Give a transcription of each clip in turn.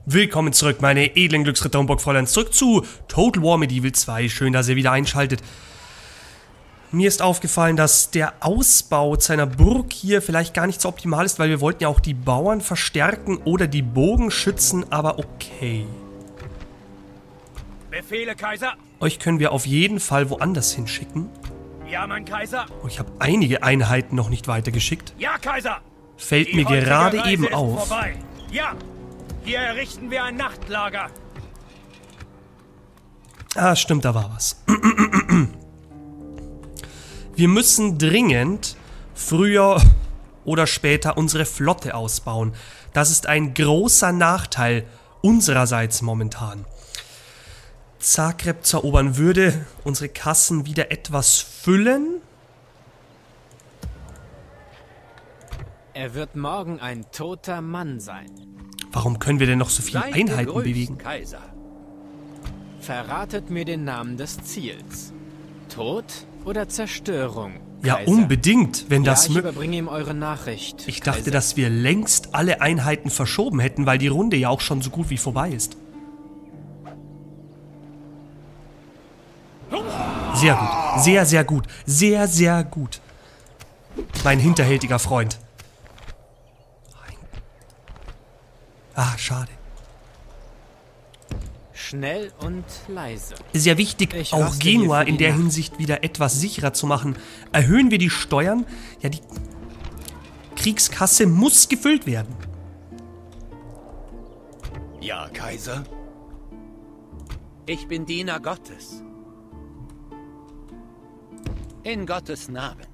Willkommen zurück, meine edlen Glücksritter und Burgfräulein, zurück zu Total War Medieval 2. Schön, dass ihr wieder einschaltet. Mir ist aufgefallen, dass der Ausbau seiner Burg hier vielleicht gar nicht so optimal ist, weil wir wollten ja auch die Bauern verstärken oder die Bogenschützen, aber okay. Befehle, Kaiser! Euch können wir auf jeden Fall woanders hinschicken. Ja, mein Kaiser! Oh, ich habe einige Einheiten noch nicht weitergeschickt. Ja, Kaiser! Fällt mir gerade Reise eben ist auf. Vorbei. Ja! Hier errichten wir ein Nachtlager. Ah, stimmt, da war was. Wir müssen dringend früher oder später unsere Flotte ausbauen. Das ist ein großer Nachteil unsererseits momentan. Zagreb zu erobern würde unsere Kassen wieder etwas füllen. Er wird morgen ein toter Mann sein. Warum können wir denn noch so viele Seid Einheiten gegrüßt, bewegen? Kaiser. Verratet mir den Namen des Ziels. Tod oder Zerstörung? Ja, Kaiser? unbedingt, wenn das Ja, ich möglich ist. überbringe ihm eure Nachricht. Ich dachte, Kaiser. dass wir längst alle Einheiten verschoben hätten, weil die Runde ja auch schon so gut wie vorbei ist. Sehr gut. Sehr, sehr gut. Sehr, sehr gut. Mein hinterhältiger Freund. Ah, schade. Schnell und leise. Sehr wichtig, Ich auch raste hier Genua für die in der Nacht. Hinsicht wieder etwas sicherer zu machen. Erhöhen wir die Steuern? Ja, die Kriegskasse muss gefüllt werden. Ja, Kaiser. Ich bin Diener Gottes. In Gottes Namen.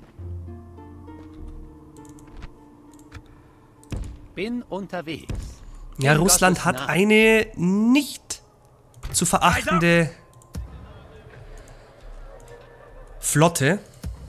Bin unterwegs. Ja, In Russland Gottes hat Namen. eine nicht zu verachtende Flotte.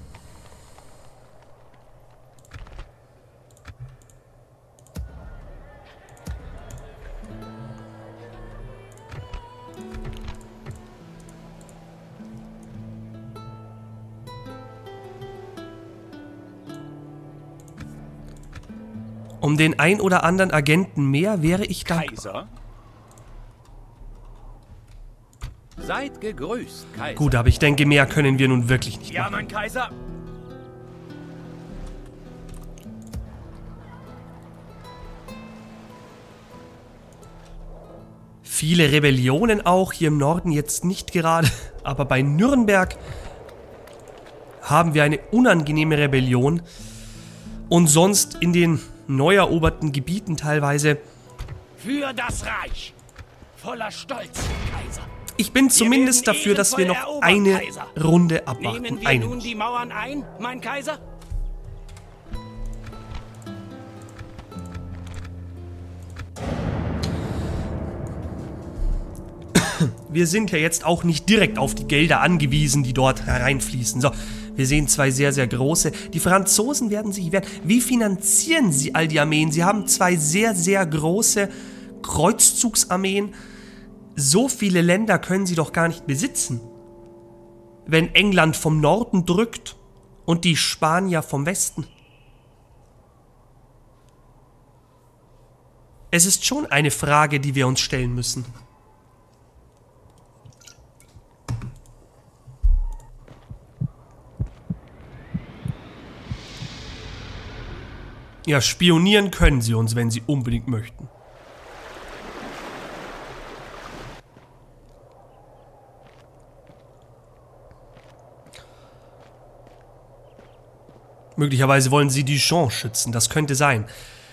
Um den ein oder anderen Agenten mehr wäre ich dankbar. Kaiser? Seid gegrüßt, Kaiser. Gut, aber ich denke, mehr können wir nun wirklich nicht Ja, machen. mein Kaiser. Viele Rebellionen auch, hier im Norden jetzt nicht gerade, aber bei Nürnberg haben wir eine unangenehme Rebellion und sonst in den neu eroberten Gebieten teilweise. Für das Reich. Voller Stolz, Kaiser. Ich bin zumindest werden dafür, dass wir noch ehrenvoll eine erobern, Kaiser. Runde abwarten. Nehmen wir Eine. nun die Mauern ein, mein Kaiser? Wir sind ja jetzt auch nicht direkt auf die Gelder angewiesen, die dort hereinfließen. So, wir sehen zwei sehr, sehr große. Die Franzosen werden sich wehren. Wie finanzieren sie all die Armeen? Sie haben zwei sehr, sehr große Kreuzzugsarmeen. So viele Länder können sie doch gar nicht besitzen. Wenn England vom Norden drückt und die Spanier vom Westen. Es ist schon eine Frage, die wir uns stellen müssen. Ja, spionieren können sie uns, wenn sie unbedingt möchten. Möglicherweise wollen sie Dijon schützen, das könnte sein.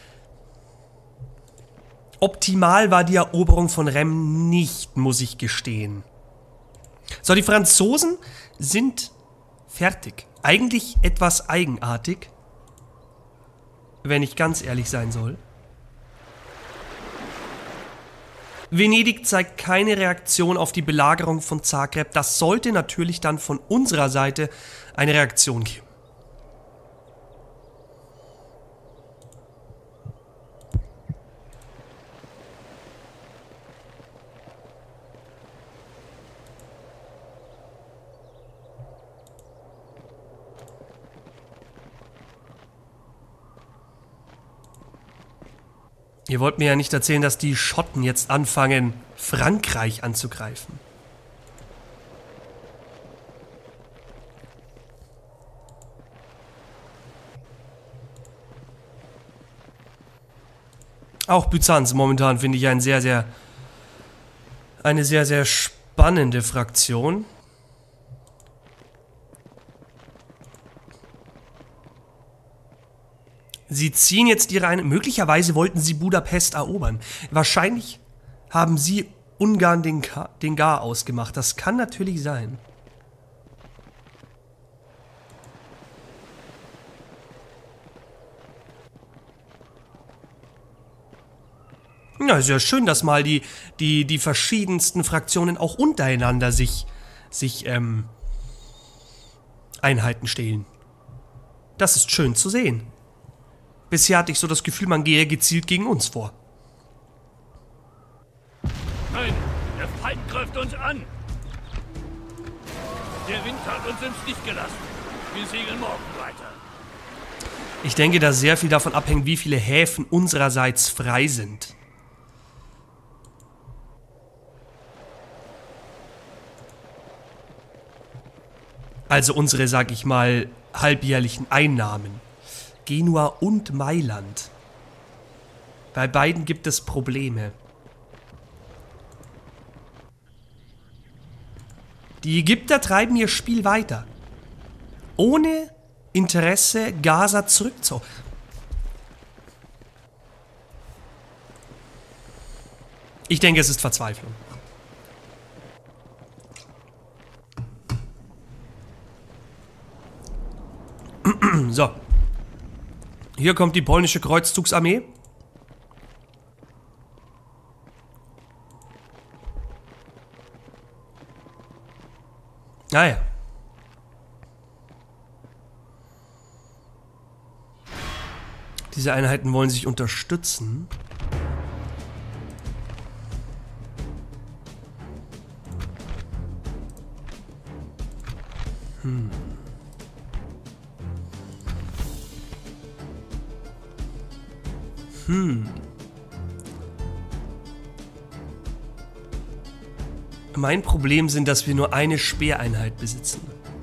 Optimal war die Eroberung von Reims nicht, muss ich gestehen. So, die Franzosen sind fertig. Eigentlich etwas eigenartig, wenn ich ganz ehrlich sein soll. Venedig zeigt keine Reaktion auf die Belagerung von Zagreb. Das sollte natürlich dann von unserer Seite eine Reaktion geben. Ihr wollt mir ja nicht erzählen, dass die Schotten jetzt anfangen, Frankreich anzugreifen. Auch Byzanz momentan finde ich eine sehr, sehr spannende Fraktion. Sie ziehen jetzt ihre eine. Möglicherweise wollten sie Budapest erobern. Wahrscheinlich haben sie Ungarn den Gar ausgemacht. Das kann natürlich sein. Ja, ist ja schön, dass mal die verschiedensten Fraktionen auch untereinander sich Einheiten stehlen. Das ist schön zu sehen. Bisher hatte ich so das Gefühl, man gehe gezielt gegen uns vor. Nein, der Feind greift uns an. Der Wind hat uns im Stich gelassen. Wir segeln morgen weiter. Ich denke, dass sehr viel davon abhängt, wie viele Häfen unsererseits frei sind. Also unsere, sag ich mal, halbjährlichen Einnahmen. Genua und Mailand. Bei beiden gibt es Probleme. Die Ägypter treiben ihr Spiel weiter. Ohne Interesse, Gaza zurückzuholen. Ich denke, es ist Verzweiflung. So. Hier kommt die polnische Kreuzzugsarmee. Naja. Diese Einheiten wollen sich unterstützen. Mein Problem sind, dass wir nur eine Speereinheit besitzen.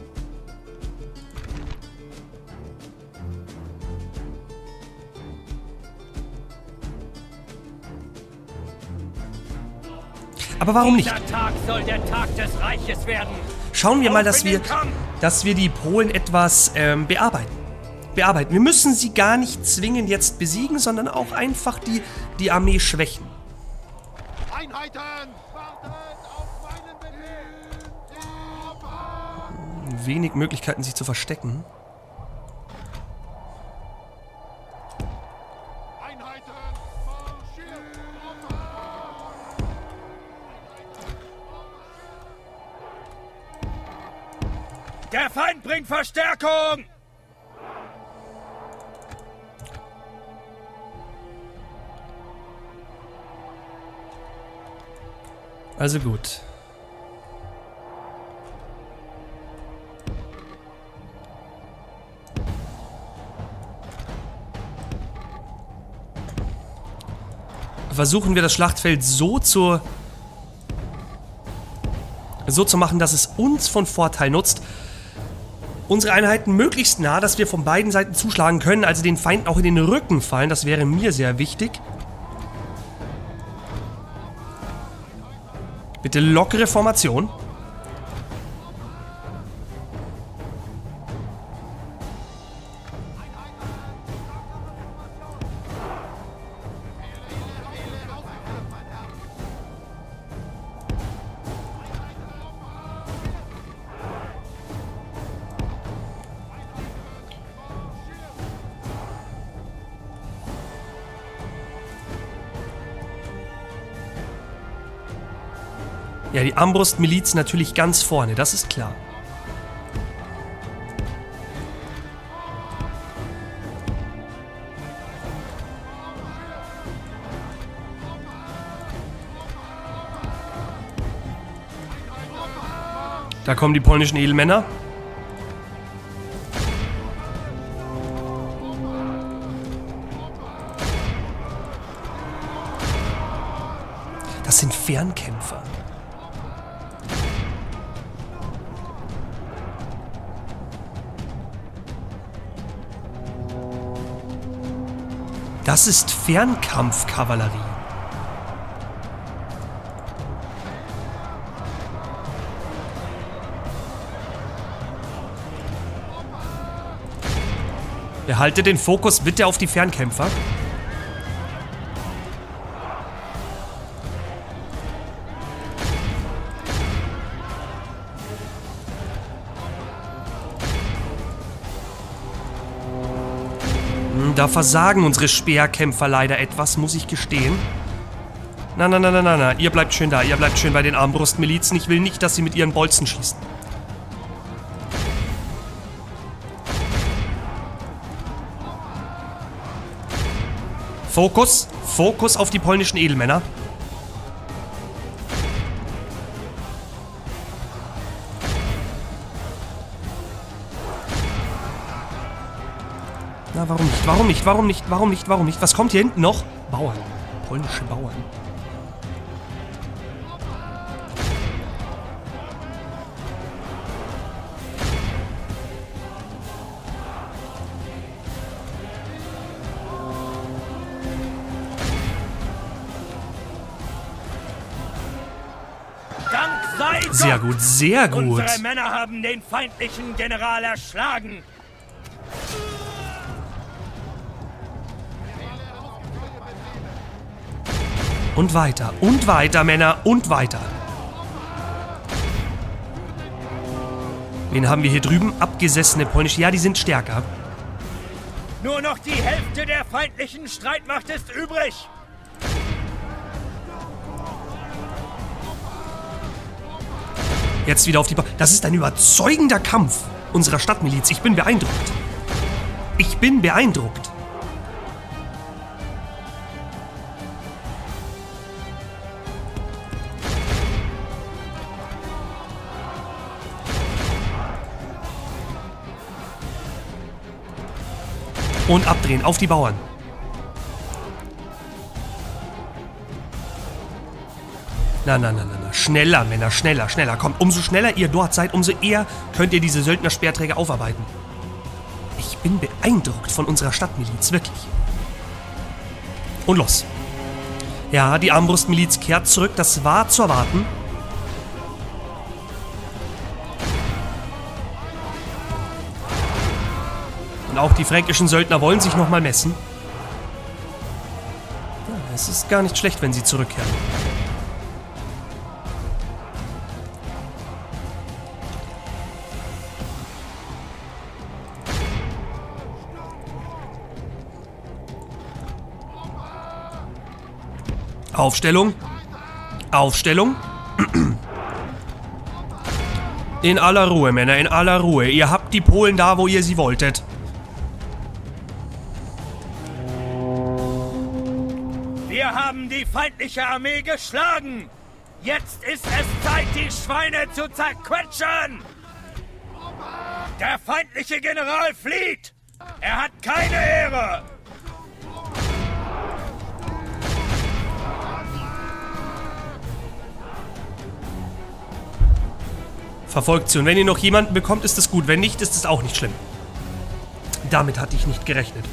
Aber warum nicht? Dieser Tag soll der Tag des Reiches werden. Schauen wir mal, dass wir die Polen etwas bearbeiten. Wir müssen sie gar nicht zwingend jetzt besiegen, sondern auch einfach die Armee schwächen. Einheiten! Wartet auf meinen Befehl! Wenig Möglichkeiten, sich zu verstecken. Einheiten! Marschiert! Der Feind bringt Verstärkung! Also gut. Versuchen wir das Schlachtfeld so zu machen, dass es uns von Vorteil nutzt. Unsere Einheiten möglichst nah, dass wir von beiden Seiten zuschlagen können, also den Feinden auch in den Rücken fallen. Das wäre mir sehr wichtig. Bitte lockere Formation. Ja, die Armbrustmiliz natürlich ganz vorne, das ist klar. Da kommen die polnischen Edelmänner. Das sind Fernkämpfer. Das ist Fernkampfkavallerie. Behalte den Fokus bitte auf die Fernkämpfer. Da versagen unsere Speerkämpfer leider etwas, muss ich gestehen. Na, ihr bleibt schön da, ihr bleibt schön bei den Armbrustmilizen. Ich will nicht, dass sie mit ihren Bolzen schießen. Fokus, Fokus auf die polnischen Edelmänner. Na, warum nicht? Warum nicht? Warum nicht? Warum nicht? Warum nicht? Was kommt hier hinten noch? Bauern. Polnische Bauern. Dank sei Gott! Sehr gut, sehr gut. Unsere Männer haben den feindlichen General erschlagen. Und weiter, Männer, und weiter. Wen haben wir hier drüben? Abgesessene polnische. Ja, die sind stärker. Nur noch die Hälfte der feindlichen Streitmacht ist übrig. Jetzt wieder auf die Das ist ein überzeugender Kampf unserer Stadtmiliz. Ich bin beeindruckt. Ich bin beeindruckt. Und abdrehen, auf die Bauern. Na. Schneller, Männer, schneller. Kommt, umso schneller ihr dort seid, umso eher könnt ihr diese Söldner-Speerträger aufarbeiten. Ich bin beeindruckt von unserer Stadtmiliz, wirklich. Und los. Ja, die Armbrustmiliz kehrt zurück, das war zu erwarten. Und auch die fränkischen Söldner wollen sich nochmal messen. Ja, es ist gar nicht schlecht, wenn sie zurückkehren. Aufstellung. Aufstellung. In aller Ruhe, Männer, in aller Ruhe. Ihr habt die Polen da, wo ihr sie wolltet. Wir haben die feindliche Armee geschlagen. Jetzt ist es Zeit, die Schweine zu zerquetschen. Der feindliche General flieht. Er hat keine Ehre. Verfolgt sie. Und wenn ihr noch jemanden bekommt, ist es gut. Wenn nicht, ist es auch nicht schlimm. Damit hatte ich nicht gerechnet.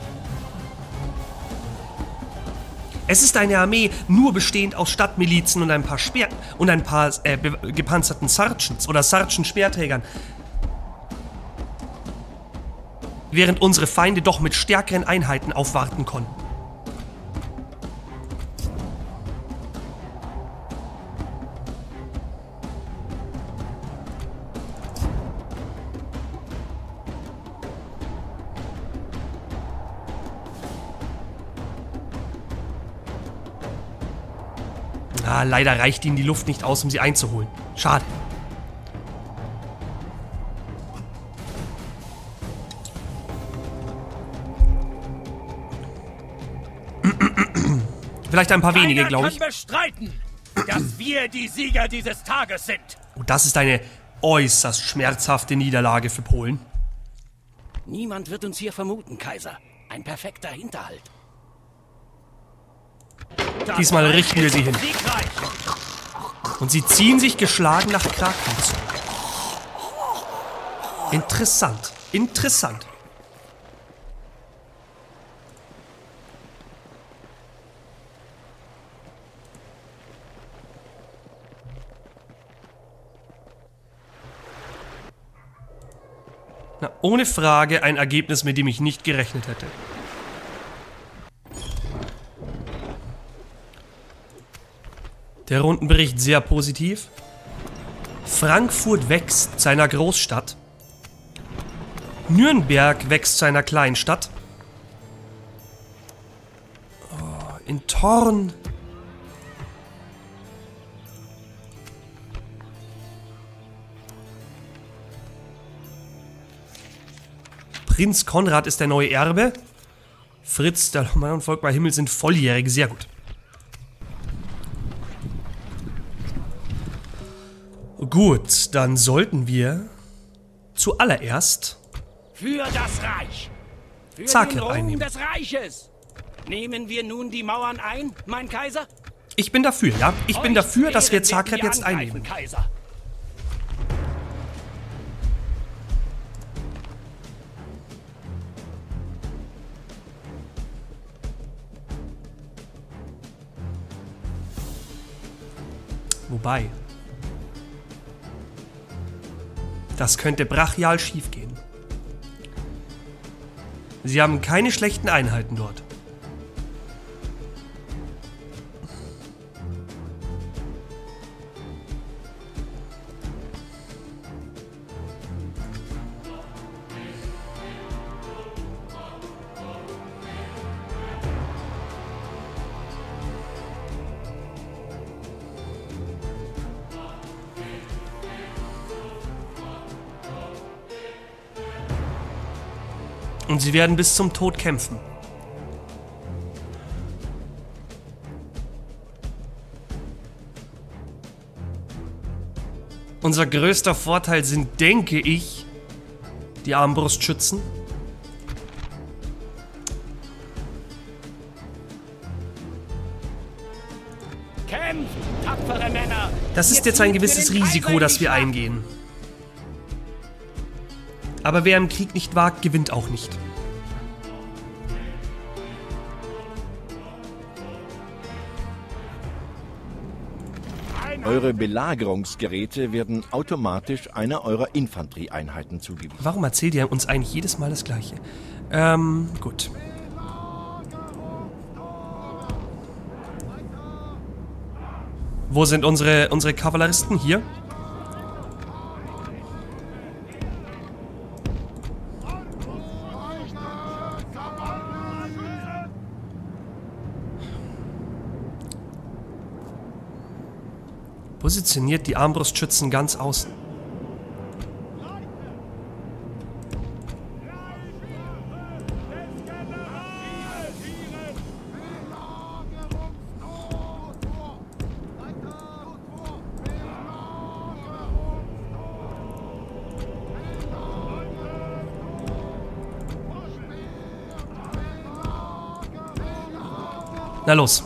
Es ist eine Armee nur bestehend aus Stadtmilizen und ein paar gepanzerten Sergeants oder Sergeant-Speerträgern. Während unsere Feinde doch mit stärkeren Einheiten aufwarten konnten. Ah, leider reicht ihnen die Luft nicht aus, um sie einzuholen. Schade. Vielleicht ein paar wenige, glaube ich. Keiner kann bestreiten, dass wir die Sieger dieses Tages sind. Oh, das ist eine äußerst schmerzhafte Niederlage für Polen. Niemand wird uns hier vermuten, Kaiser. Ein perfekter Hinterhalt. Diesmal richten wir sie hin. Und sie ziehen sich geschlagen nach Krakau zurück. Interessant. Interessant. Na, ohne Frage ein Ergebnis, mit dem ich nicht gerechnet hätte. Der Rundenbericht sehr positiv. Frankfurt wächst zu einer Großstadt. Nürnberg wächst zu einer Kleinstadt. Oh, in Thorn. Prinz Konrad ist der neue Erbe. Fritz, der Mann und Volkmar Himmel sind volljährig. Sehr gut. Gut, dann sollten wir zuallererst Für das Reich! Für Zagreb den Ruhm einnehmen. des Reiches! Nehmen wir nun die Mauern ein, mein Kaiser? Ich bin dafür, ja. Ich bin dafür, dass wir Euch Zagreb werden jetzt angreifen, einnehmen. Kaiser. Wobei, das könnte brachial schiefgehen. Sie haben keine schlechten Einheiten dort. Und sie werden bis zum Tod kämpfen. Unser größter Vorteil sind, denke ich, die Armbrustschützen. Kämpft, tapfere Männer! Das ist Ihr jetzt ein tut gewisses für den Risiko, Kaiser das in die wir Schlacht. eingehen. Aber wer im Krieg nicht wagt, gewinnt auch nicht. Eure Belagerungsgeräte werden automatisch einer eurer Infanterieeinheiten zugewiesen. Warum erzählt ihr uns eigentlich jedes Mal das Gleiche? Gut. Wo sind unsere Kavalleristen? Hier? Positioniert die Armbrustschützen ganz außen. Na los.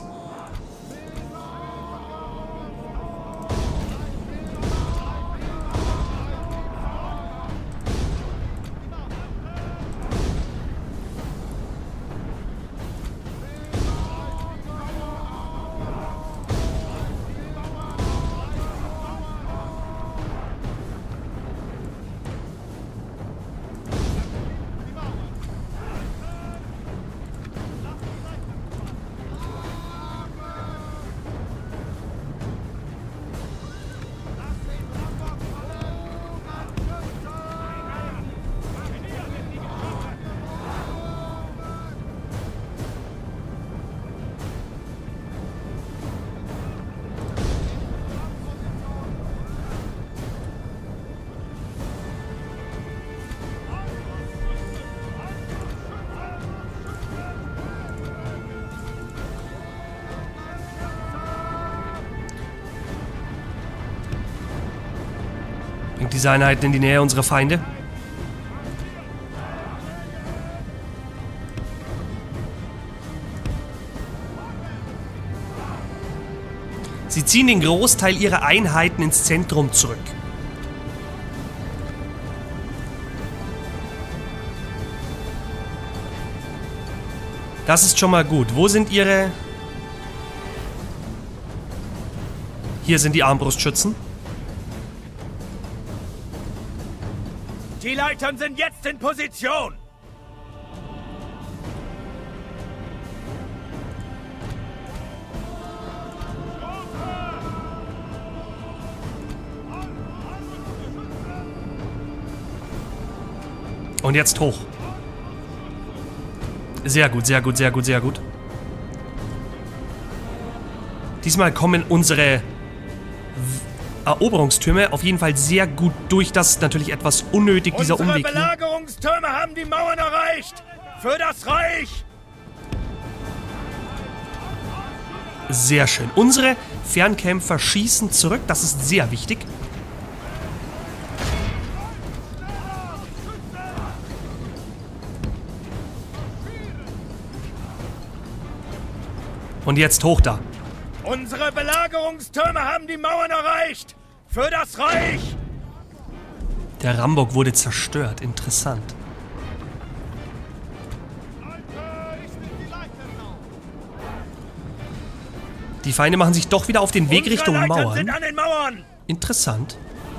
Bringt diese Einheiten in die Nähe unserer Feinde. Sie ziehen den Großteil ihrer Einheiten ins Zentrum zurück. Das ist schon mal gut. Wo sind ihre... Hier sind die Armbrustschützen. Die Leitern sind jetzt in Position. Und jetzt hoch. Sehr gut, sehr gut, sehr gut, sehr gut. Diesmal kommen unsere Eroberungstürme auf jeden Fall sehr gut durch. Das ist natürlich etwas unnötig, dieser Umweg Unsere Belagerungstürme haben die Mauern erreicht. Für das Reich. Sehr schön. Unsere Fernkämpfer schießen zurück. Das ist sehr wichtig. Und jetzt hoch da. Unsere Belagerungstürme haben die Mauern erreicht. Für das Reich. Der Rambock wurde zerstört. Interessant. Die Feinde machen sich doch wieder auf den Weg Richtung Unsere Leitern Mauern. sind an den Mauern. Interessant.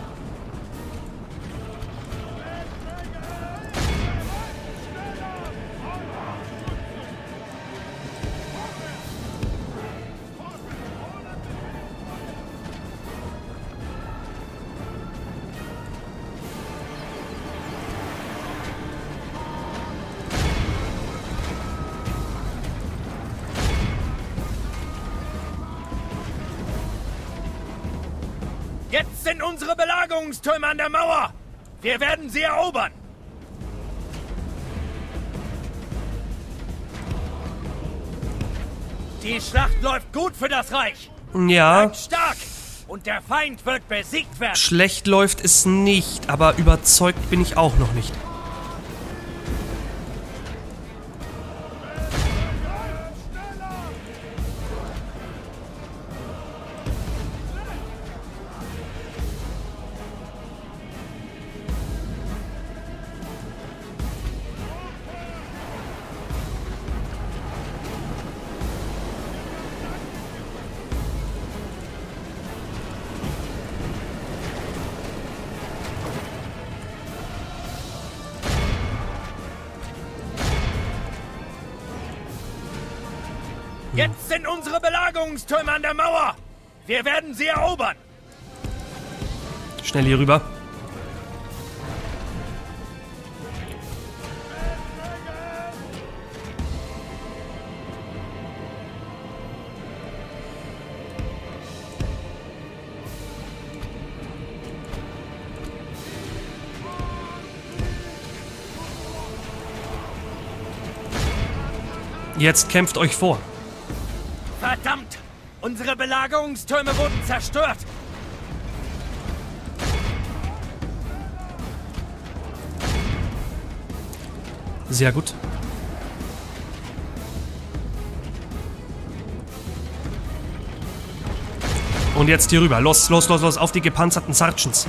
Jetzt sind unsere Belagerungstürme an der Mauer. Wir werden sie erobern. Die Schlacht läuft gut für das Reich. Ja, Bleibt stark und der Feind wird besiegt werden. schlecht läuft es nicht, aber überzeugt bin ich auch noch nicht. Jetzt sind unsere Belagerungstürme an der Mauer. Wir werden sie erobern. Schnell hier rüber. Jetzt kämpft euch vor. Verdammt! Unsere Belagerungstürme wurden zerstört. Sehr gut. Und jetzt hier rüber. Los, los, los, los. Auf die gepanzerten Sergeants.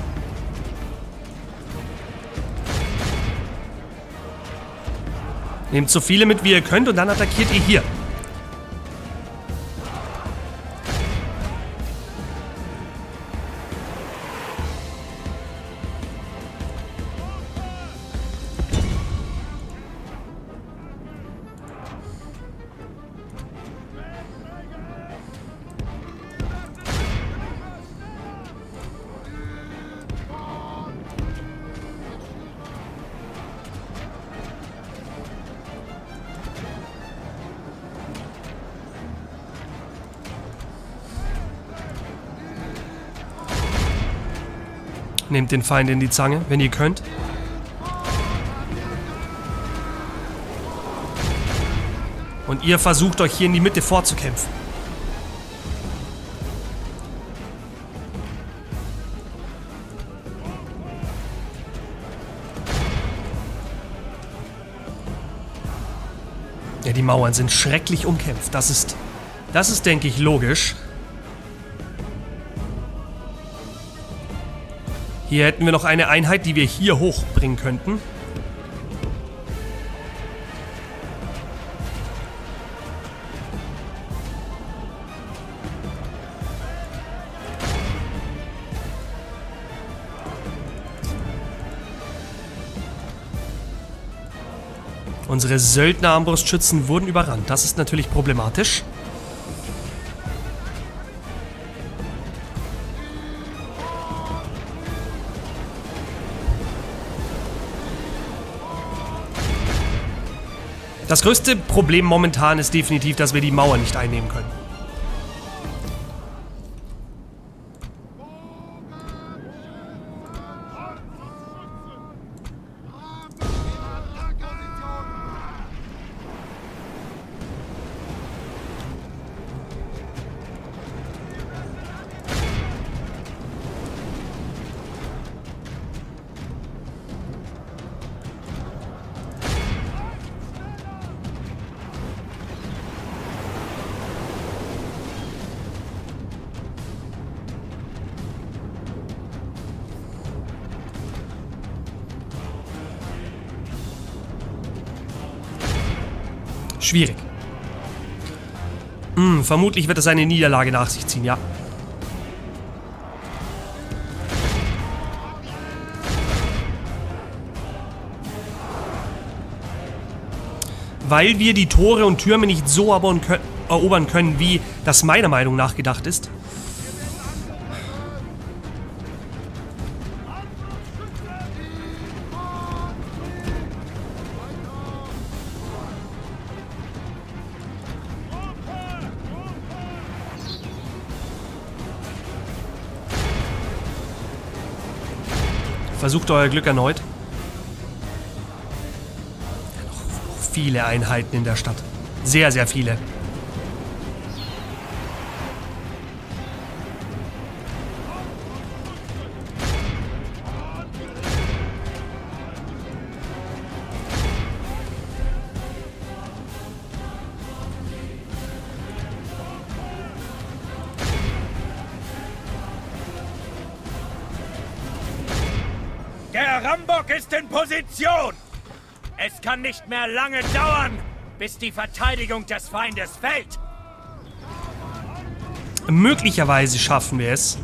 Nehmt so viele mit, wie ihr könnt, und dann attackiert ihr hier. Nehmt den Feind in die Zange, wenn ihr könnt. Und ihr versucht euch hier in die Mitte vorzukämpfen. Ja, die Mauern sind schrecklich umkämpft. Das ist, denke ich, logisch. Hier hätten wir noch eine Einheit, die wir hier hochbringen könnten. Unsere Söldner-Armbrustschützen wurden überrannt. Das ist natürlich problematisch. Das größte Problem momentan ist definitiv, dass wir die Mauer nicht einnehmen können. Schwierig. Vermutlich wird es eine Niederlage nach sich ziehen, ja. Weil wir die Tore und Türme nicht so erobern können, wie das meiner Meinung nach gedacht ist. Versucht euer Glück erneut. Noch viele Einheiten in der Stadt. Sehr, sehr viele. Der Rambock ist in Position! Es kann nicht mehr lange dauern, bis die Verteidigung des Feindes fällt! Möglicherweise schaffen wir es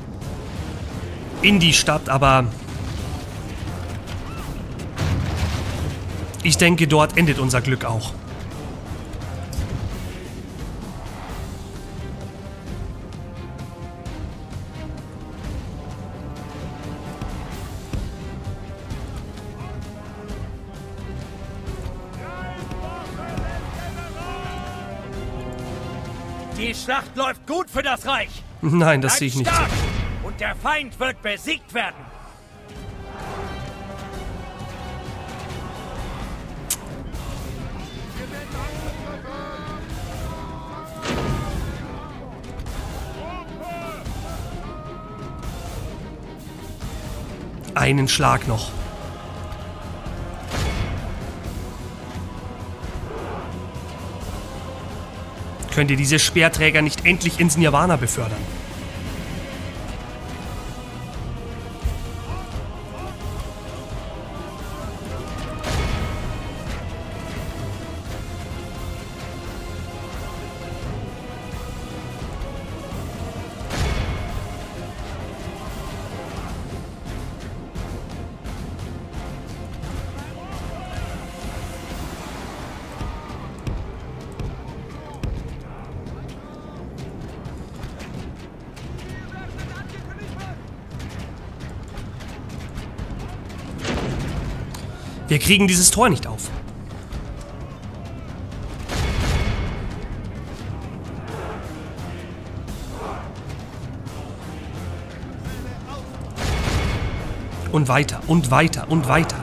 in die Stadt, aber ich denke, dort endet unser Glück auch. Die Schlacht läuft gut für das Reich! Nein, das sehe ich nicht so. Stark! Und der Feind wird besiegt werden! Einen Schlag noch. Könnt ihr diese Speerträger nicht endlich ins Nirvana befördern? Wir kriegen dieses Tor nicht auf. Und weiter, und weiter, und weiter.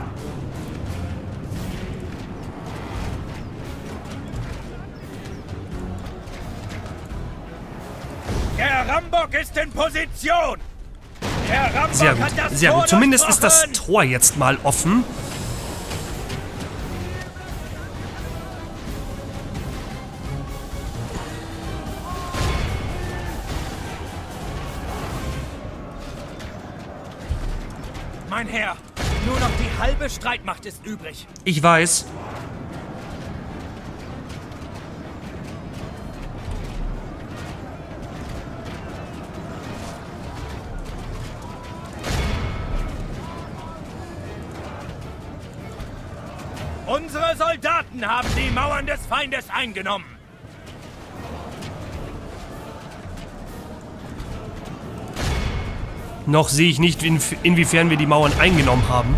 Der Rambock ist in Position! Der Rambock Sehr gut, hat das sehr Tor gut. Zumindest ist das durchbrochen! Tor jetzt mal offen. Mein Herr, nur noch die halbe Streitmacht ist übrig. Ich weiß. Unsere Soldaten haben die Mauern des Feindes eingenommen. Noch sehe ich nicht, inwiefern wir die Mauern eingenommen haben.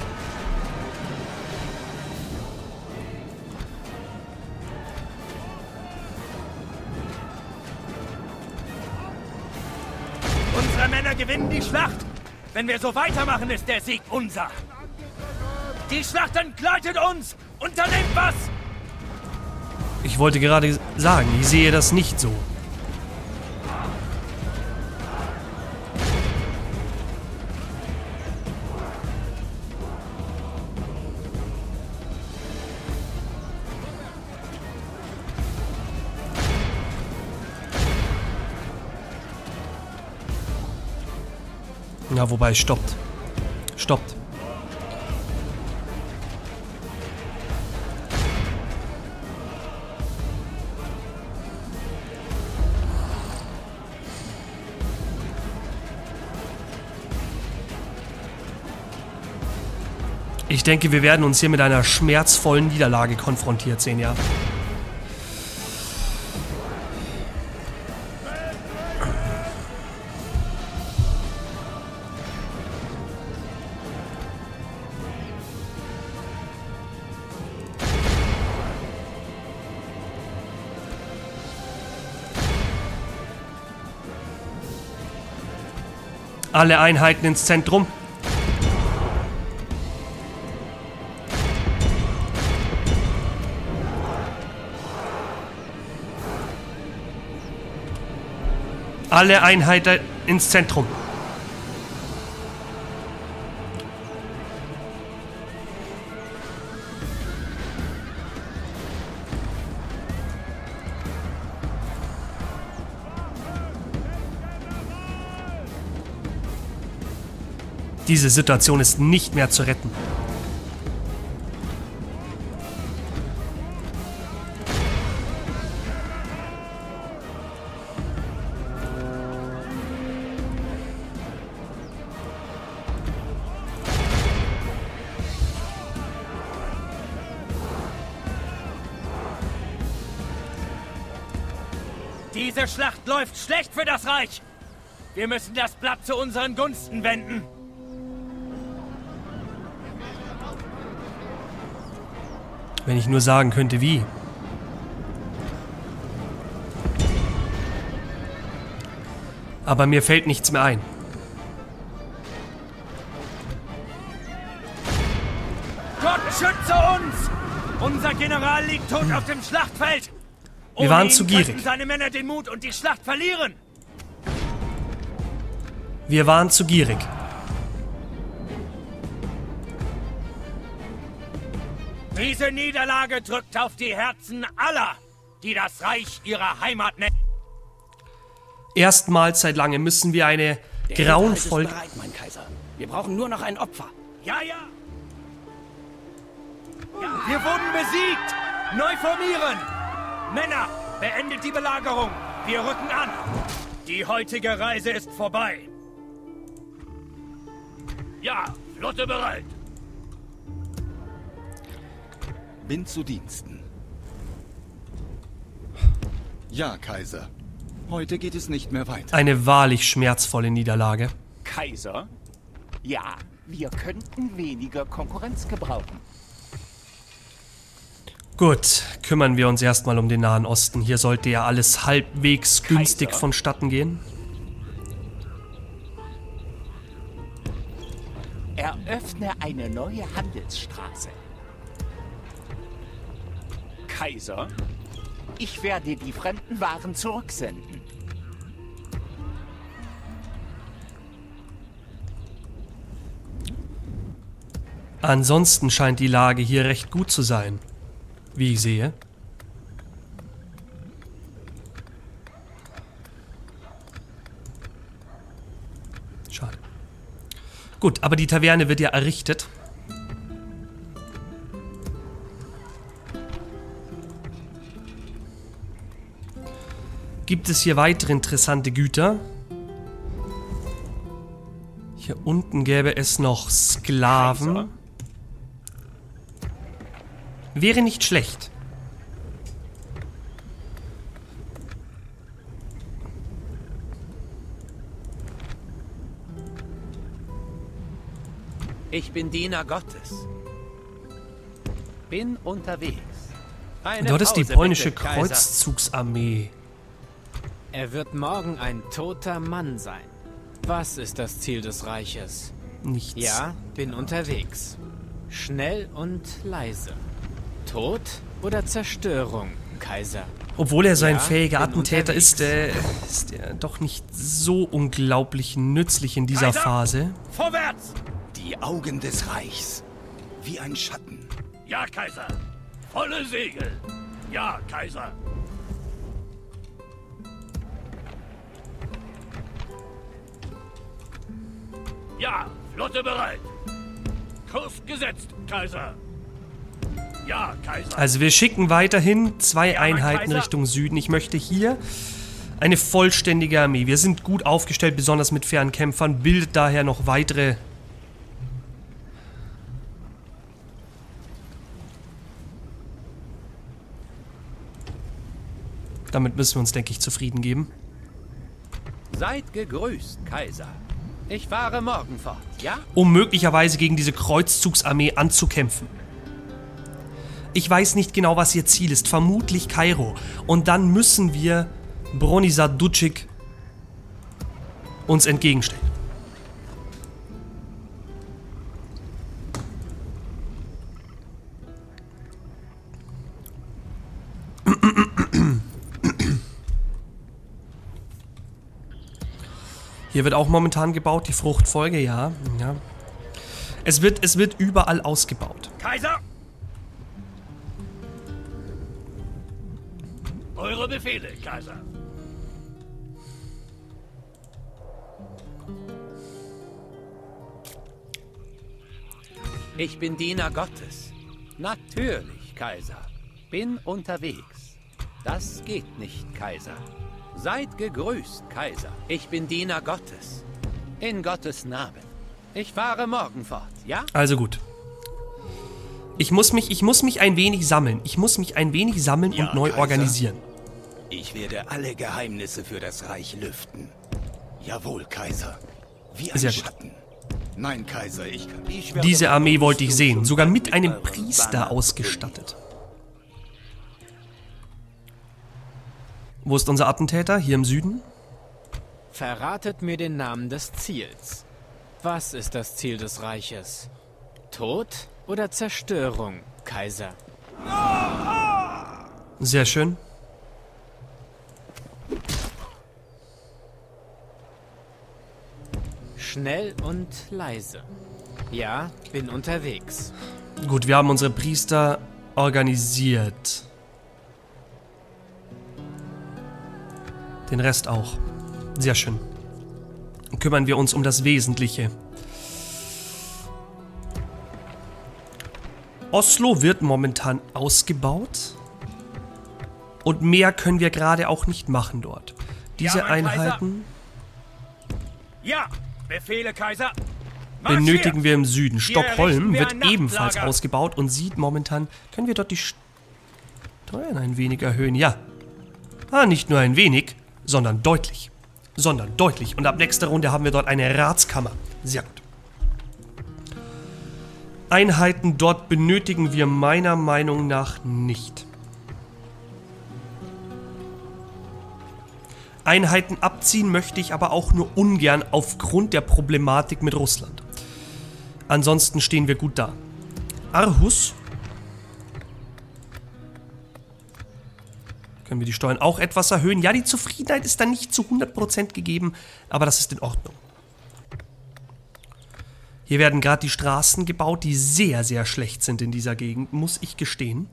Unsere Männer gewinnen die Schlacht. Wenn wir so weitermachen, ist der Sieg unser. Die Schlacht entgleitet uns. Unternehmt was! Ich wollte gerade sagen, ich sehe das nicht so. Ja, wobei, stoppt. Stoppt. Ich denke, wir werden uns hier mit einer schmerzvollen Niederlage konfrontiert sehen, ja. Alle Einheiten ins Zentrum. Alle Einheiten ins Zentrum. Diese Situation ist nicht mehr zu retten. Diese Schlacht läuft schlecht für das Reich. Wir müssen das Blatt zu unseren Gunsten wenden. Wenn ich nur sagen könnte, wie. Aber mir fällt nichts mehr ein. Gott schütze uns! Unser General liegt tot auf dem Schlachtfeld. Wir waren Ohne ihn zu gierig. könnten seine Männer den Mut und die Schlacht verlieren. Wir waren zu gierig. Diese Niederlage drückt auf die Herzen aller, die das Reich ihrer Heimat nennen. Erstmals seit langem müssen wir eine grauenvoll... Bereit, mein Kaiser. Wir brauchen nur noch ein Opfer. Ja, ja. Wir wurden besiegt. Neu formieren. Männer, beendet die Belagerung. Wir rücken an. Die heutige Reise ist vorbei. Ja, Flotte bereit. Bin zu Diensten. Ja, Kaiser. Heute geht es nicht mehr weiter. Eine wahrlich schmerzvolle Niederlage. Kaiser? Ja, wir könnten weniger Konkurrenz gebrauchen. Gut, kümmern wir uns erstmal um den Nahen Osten. Hier sollte ja alles halbwegs günstig Kaiser? vonstatten gehen. Eröffne eine neue Handelsstraße. Kaiser? Ich werde die fremden Waren zurücksenden. Ansonsten scheint die Lage hier recht gut zu sein, wie ich sehe. Schade. Gut, aber die Taverne wird ja errichtet. Gibt es hier weitere interessante Güter? Hier unten gäbe es noch Sklaven. Kaiser? Wäre nicht schlecht. Ich bin Diener Gottes. Bin unterwegs. Eine Dort ist die Pause polnische bitte, Kaiser. Kreuzzugsarmee. Er wird morgen ein toter Mann sein. Was ist das Ziel des Reiches? Nichts. Ja, bin unterwegs. Schnell und leise. Tod oder Zerstörung, Kaiser? Obwohl er so ein Ja, fähiger bin Attentäter unterwegs. ist er doch nicht so unglaublich nützlich in dieser Kaiser! Phase. Vorwärts! Die Augen des Reichs. Wie ein Schatten. Ja, Kaiser. Volle Segel. Ja, Kaiser. Ja, Flotte bereit. Kurs gesetzt, Kaiser. Ja, Kaiser. Also wir schicken weiterhin 2 Ja, mein Einheiten Kaiser. Richtung Süden. Ich möchte hier eine vollständige Armee. Wir sind gut aufgestellt, besonders mit Fernkämpfern. Bildet daher noch weitere... Damit müssen wir uns, denke ich, zufrieden geben. Seid gegrüßt, Kaiser. Ich fahre morgen fort, ja? Um möglicherweise gegen diese Kreuzzugsarmee anzukämpfen. Ich weiß nicht genau, was ihr Ziel ist. Vermutlich Kairo. Und dann müssen wir Bronisar Ducik uns entgegenstellen. Hier wird auch momentan gebaut, die Fruchtfolge, ja. Es wird überall ausgebaut. Kaiser! Eure Befehle, Kaiser. Ich bin Diener Gottes. Natürlich, Kaiser. Bin unterwegs. Das geht nicht, Kaiser. Seid gegrüßt, Kaiser. Ich bin Diener Gottes. In Gottes Namen. Ich fahre morgen fort, ja? Also gut. Ich muss mich ein wenig sammeln. Ich muss mich ein wenig sammeln Ja, und neu Kaiser. organisieren. Ich werde alle Geheimnisse für das Reich lüften. Jawohl, Kaiser. Wie ein Sehr gut. Schatten. Nein, Kaiser, ich kann... Diese Armee wollte ich sehen, sogar mit einem Priester ausgestattet. Wo ist unser Attentäter? Hier im Süden? Verratet mir den Namen des Ziels. Was ist das Ziel des Reiches? Tod oder Zerstörung, Kaiser? Sehr schön. Schnell und leise. Ja, bin unterwegs. Gut, wir haben unsere Priester organisiert. Den Rest auch. Sehr schön. Dann kümmern wir uns um das Wesentliche. Oslo wird momentan ausgebaut. Und mehr können wir gerade auch nicht machen dort. Diese Ja, mein Kaiser. Einheiten Ja, Befehle, Kaiser. Marsch benötigen her. wir im Süden. Hier Stockholm errichten wir wird ein ebenfalls Nachtlager. ausgebaut und sieht momentan... Können wir dort die Steuern ein wenig erhöhen? Ja. Nicht nur ein wenig, sondern deutlich. Und ab nächster Runde haben wir dort eine Ratskammer. Sehr gut. Einheiten dort benötigen wir meiner Meinung nach nicht. Einheiten abziehen möchte ich aber auch nur ungern aufgrund der Problematik mit Russland. Ansonsten stehen wir gut da. Aarhus. Können wir die Steuern auch etwas erhöhen? Ja, die Zufriedenheit ist dann nicht zu 100% gegeben, aber das ist in Ordnung. Hier werden gerade die Straßen gebaut, die sehr, sehr schlecht sind in dieser Gegend, muss ich gestehen.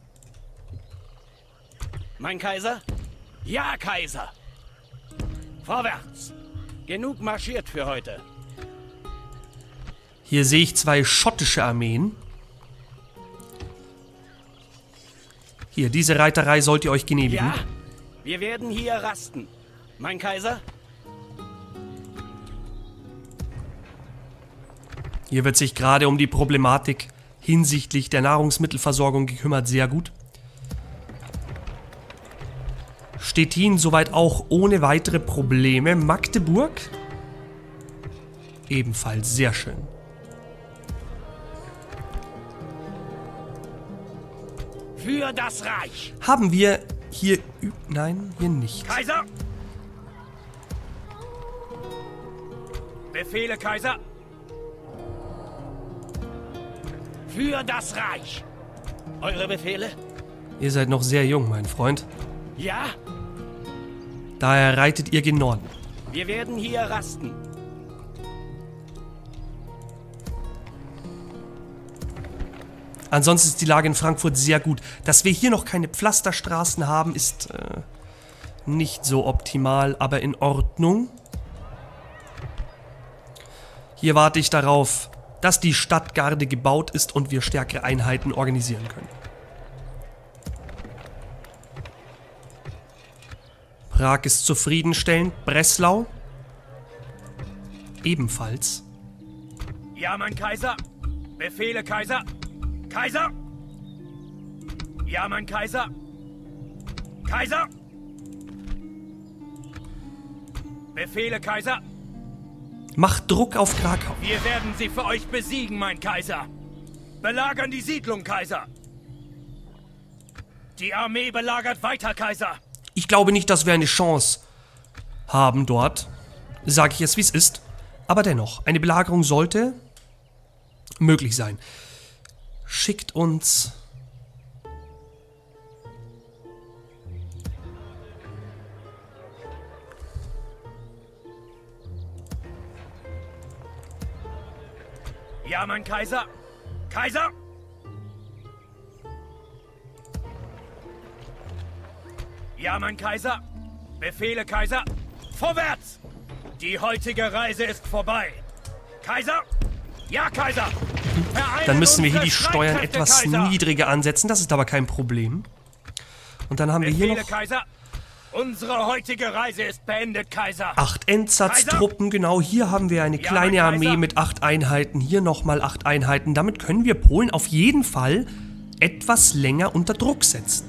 Mein Kaiser? Ja, Kaiser. Vorwärts. Genug marschiert für heute. Hier sehe ich 2 schottische Armeen. Hier, diese Reiterei sollt ihr euch genehmigen. Ja, wir werden hier rasten. Mein Kaiser? Hier wird sich gerade um die Problematik hinsichtlich der Nahrungsmittelversorgung gekümmert. Sehr gut. Stettin soweit auch ohne weitere Probleme. Magdeburg? Ebenfalls sehr schön. Für das Reich. Haben wir hier... Nein, hier nicht. Kaiser! Befehle, Kaiser! Für das Reich. Eure Befehle? Ihr seid noch sehr jung, mein Freund. Ja, Daher reitet ihr gen Norden. wir werden hier rasten. Ansonsten ist die Lage in Frankfurt sehr gut. Dass wir hier noch keine Pflasterstraßen haben, ist nicht so optimal, aber in Ordnung. Hier warte ich darauf, dass die Stadtgarde gebaut ist und wir stärkere Einheiten organisieren können. Prag ist zufriedenstellend. Breslau ebenfalls. Ja, mein Kaiser! Befehle, Kaiser! Kaiser! Ja, mein Kaiser! Kaiser! Befehle, Kaiser! Macht Druck auf Krakau. Wir werden sie für euch besiegen, mein Kaiser! Belagern die Siedlung, Kaiser! Die Armee belagert weiter, Kaiser! Ich glaube nicht, dass wir eine Chance haben dort. Sage ich jetzt, wie es ist. Aber dennoch, eine Belagerung sollte möglich sein. Schickt uns... Ja, mein Kaiser! Kaiser! Ja, mein Kaiser! Befehle, Kaiser! Vorwärts! Die heutige Reise ist vorbei! Kaiser! Ja, Kaiser! Dann müssen wir hier die unsere Steuern Streitkräfte, etwas Kaiser! niedriger ansetzen. Das ist aber kein Problem. Und dann haben wir hier Befehle, noch Kaiser! Unsere heutige Reise ist beendet, Kaiser! 8 Endsatztruppen. Genau, hier haben wir eine Ja, kleine mein Armee Kaiser. mit 8 Einheiten. Hier nochmal 8 Einheiten. Damit können wir Polen auf jeden Fall etwas länger unter Druck setzen.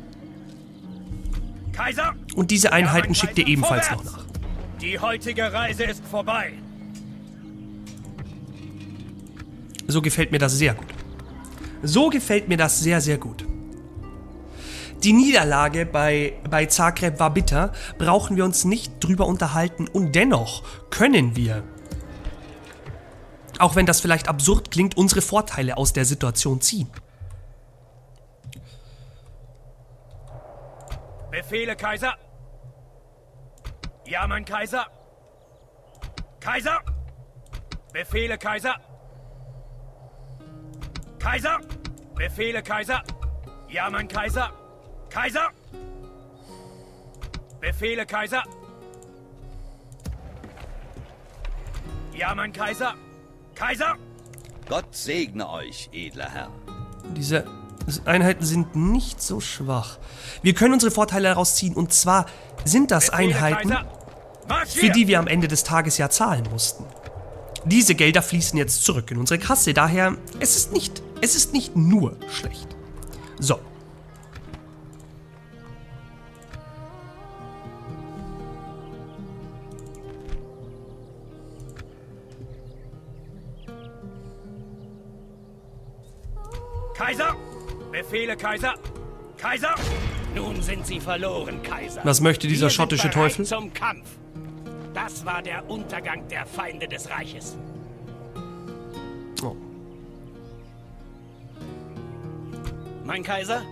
Kaiser! Und diese Einheiten mein schickt ihr Kaiser, ebenfalls vorwärts! noch nach. Die heutige Reise ist vorbei! So gefällt mir das sehr gut. So gefällt mir das sehr, sehr gut. Die Niederlage bei Zagreb war bitter, brauchen wir uns nicht drüber unterhalten und dennoch können wir, auch wenn das vielleicht absurd klingt, unsere Vorteile aus der Situation ziehen. Befehle, Kaiser! Ja, mein Kaiser! Kaiser! Befehle, Kaiser! Kaiser! Befehle, Kaiser! Ja, mein Kaiser! Kaiser! Befehle, Kaiser! Ja, mein Kaiser! Kaiser! Gott segne euch, edler Herr. Diese Einheiten sind nicht so schwach. Wir können unsere Vorteile daraus ziehen und zwar sind das Befehle, Einheiten, Kaiser! Marsch für hier! die wir am Ende des Tages ja zahlen mussten. Diese Gelder fließen jetzt zurück in unsere Kasse, daher es ist nicht nur schlecht. So. Kaiser! Befehle, Kaiser! Kaiser! Nun sind sie verloren, Kaiser. Was möchte dieser Wir sind schottische bereit Teufel? zum Kampf. Das war der Untergang der Feinde des Reiches. Oh. Mein Kaiser?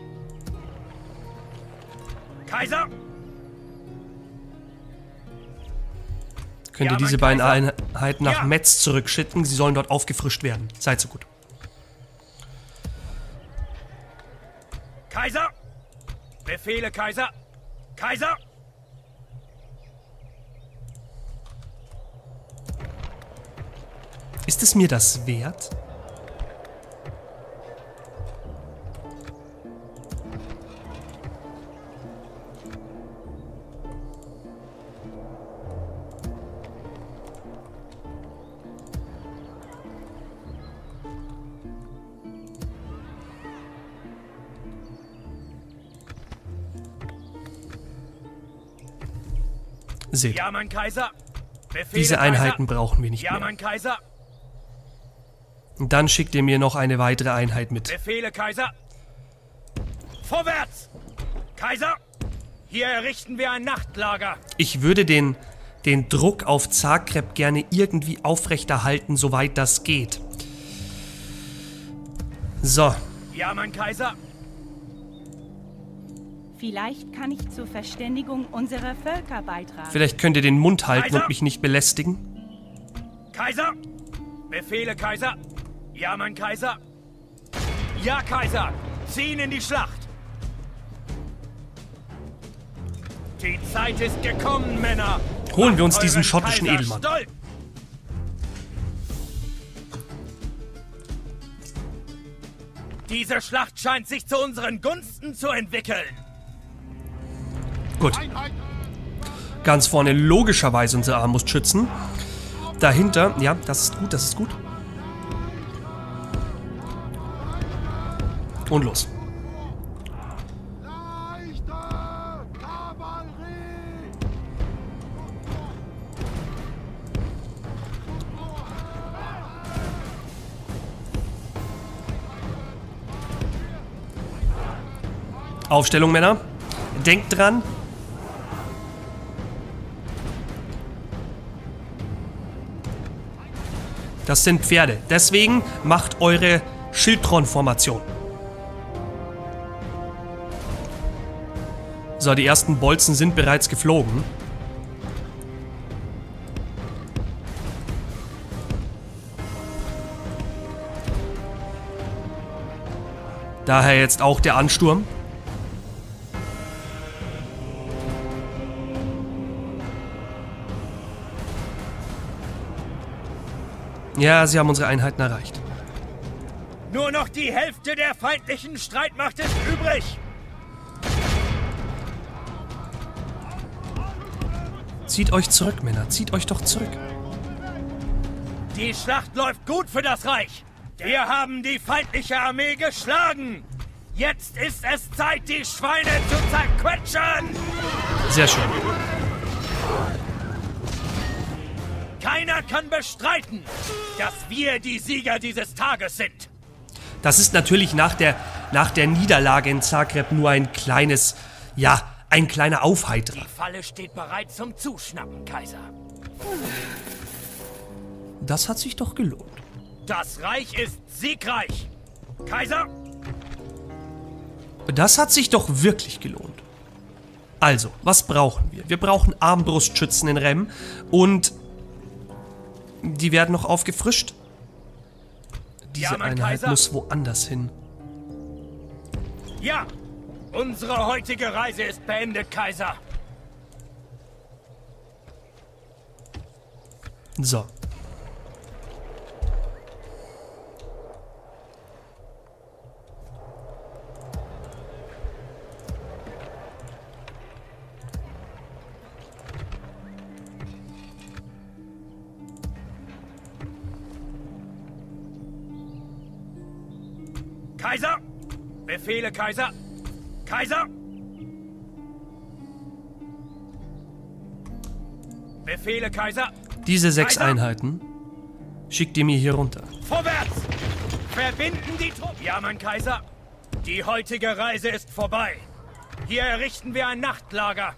Kaiser! Könnt Ja, ihr diese mein beiden Kaiser. Einheiten nach Ja. Metz zurückschicken? Sie sollen dort aufgefrischt werden. Seid so gut. Kaiser! Befehle, Kaiser! Kaiser! Ist es mir das wert? Seht. Ja, mein Kaiser. Befehle, Diese Einheiten Kaiser. brauchen wir nicht Ja, mehr. mein Kaiser. Und dann schickt ihr mir noch eine weitere Einheit mit. Befehle, Kaiser. Vorwärts! Kaiser, hier errichten wir ein Nachtlager. Ich würde den Druck auf Zagreb gerne irgendwie aufrechterhalten, soweit das geht. So. Ja, mein Kaiser. Vielleicht kann ich zur Verständigung unserer Völker beitragen. Vielleicht könnt ihr den Mund halten Kaiser? und mich nicht belästigen. Kaiser! Befehle, Kaiser! Ja, mein Kaiser! Ja, Kaiser! Ziehen in die Schlacht! Die Zeit ist gekommen, Männer! Holen wir uns Macht diesen euren schottischen Kaiser Edelmann. stolz! Diese Schlacht scheint sich zu unseren Gunsten zu entwickeln. Gut. Ganz vorne logischerweise unsere Armbrustschützen. Dahinter, ja, das ist gut, das ist gut. Und los. Aufstellung, Männer. Denkt dran. Das sind Pferde. Deswegen macht eure Schildtron-Formation. So, die ersten Bolzen sind bereits geflogen. Daher jetzt auch der Ansturm. Ja, sie haben unsere Einheiten erreicht. Nur noch die Hälfte der feindlichen Streitmacht ist übrig. Zieht euch zurück, Männer. Zieht euch doch zurück. Die Schlacht läuft gut für das Reich. Wir haben die feindliche Armee geschlagen. Jetzt ist es Zeit, die Schweine zu zerquetschen. Sehr schön. Keiner kann bestreiten, dass wir die Sieger dieses Tages sind. Das ist natürlich nach der Niederlage in Zagreb nur ein kleines, ja, ein kleiner Aufheiterer. Die Falle steht bereit zum Zuschnappen, Kaiser. Das hat sich doch gelohnt. Das Reich ist siegreich. Kaiser? Das hat sich doch wirklich gelohnt. Also, was brauchen wir? Wir brauchen Armbrustschützen in Rem und die werden noch aufgefrischt. Diese Ja, mein Einheit Kaiser. muss woanders hin. Ja, unsere heutige Reise ist beendet, Kaiser. So. Kaiser! Befehle, Kaiser! Kaiser! Befehle, Kaiser! Diese 6 Kaiser! Einheiten schickt ihr mir hier runter. Vorwärts! Verbinden die Truppen! Ja, mein Kaiser! Die heutige Reise ist vorbei. Hier errichten wir ein Nachtlager.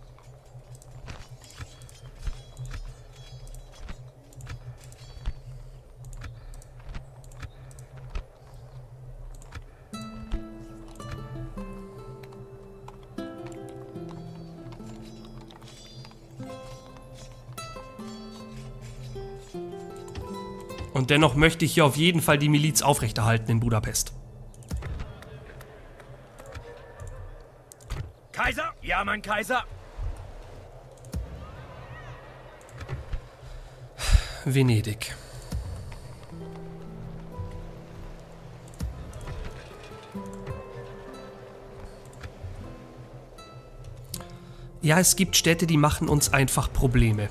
Und dennoch möchte ich hier auf jeden Fall die Miliz aufrechterhalten in Budapest. Kaiser? Ja, mein Kaiser. Venedig. Ja, es gibt Städte, die machen uns einfach Probleme.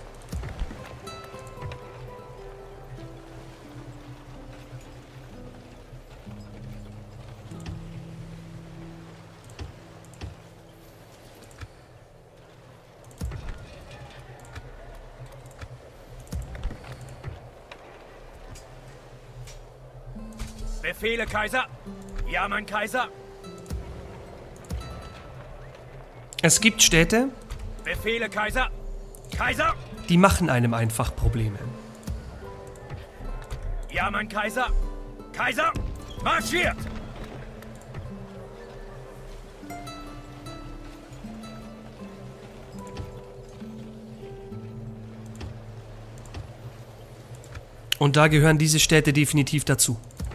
Befehle, Kaiser! Ja, mein Kaiser! Es gibt Städte, Befehle, Kaiser! Kaiser! die machen einem einfach Probleme. Ja, mein Kaiser! Kaiser! Marschiert! Und da gehören diese Städte definitiv dazu.